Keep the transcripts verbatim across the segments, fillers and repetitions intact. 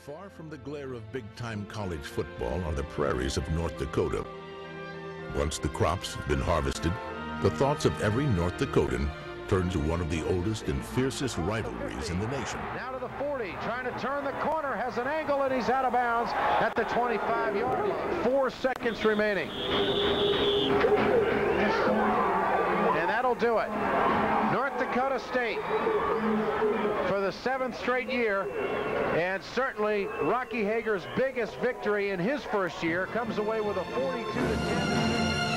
Far from the glare of big-time college football are the prairies of North Dakota. Once the crops have been harvested, the thoughts of every North Dakotan turn to one of the oldest and fiercest rivalries in the nation. Now to the forty, trying to turn the corner, has an angle, and he's out of bounds at the twenty-five yard line. Four seconds remaining. And that'll do it. North Dakota State for the seventh straight year, and certainly Rocky Hager's biggest victory in his first year, comes away with a forty-two to ten.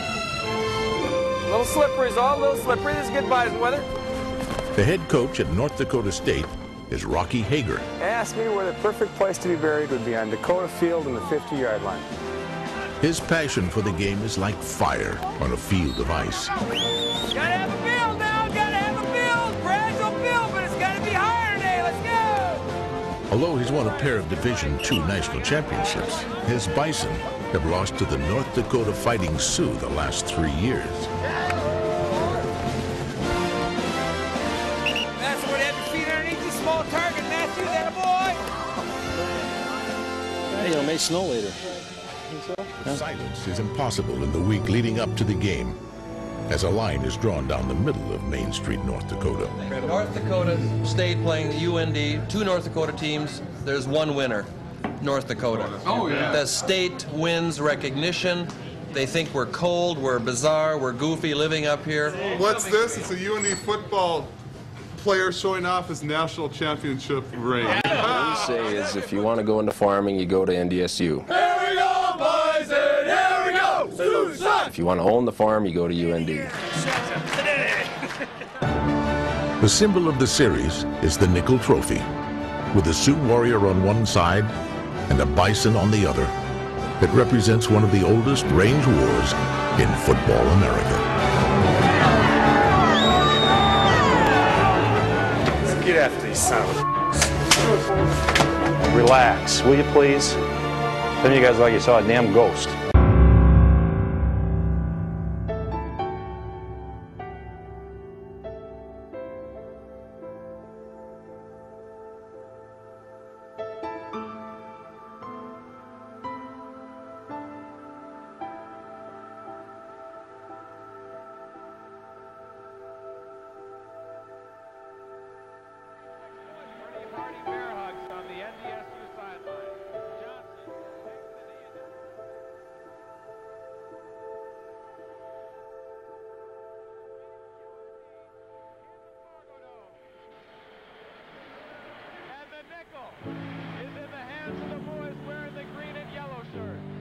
A little slippery is all, a little slippery. This is good bison weather. The head coach at North Dakota State is Rocky Hager. Ask me where the perfect place to be buried would be on Dakota Field in the fifty yard line. His passion for the game is like fire on a field of ice. Gotta have a field now, gotta have a field. Fragile field, but it's gotta be higher today. Let's go. Although he's won a pair of Division two national championships, his Bison have lost to the North Dakota Fighting Sioux the last three years. That's where they have your feet underneath the small target, Matthew. That a boy. Hey, it may snow later. So? Silence is impossible in the week leading up to the game, as a line is drawn down the middle of Main Street, North Dakota. North Dakota State playing the U N D, two North Dakota teams, there's one winner, North Dakota. Oh, yeah. The state wins recognition. They think we're cold, we're bizarre, we're goofy living up here. What's this? It's a U N D football player showing off his national championship ring. What we say is if you want to go into farming, you go to N D S U. Here we go, boys, and here we go! Suicide! If you want to own the farm, you go to U N D. The symbol of the series is the Nickel Trophy, with a Sioux warrior on one side and a bison on the other. It represents one of the oldest range wars in football America. Get after these sounds. Relax, will you please? Some of you guys like you saw a damn ghost. Is in the hands of the boys wearing the green and yellow shirt.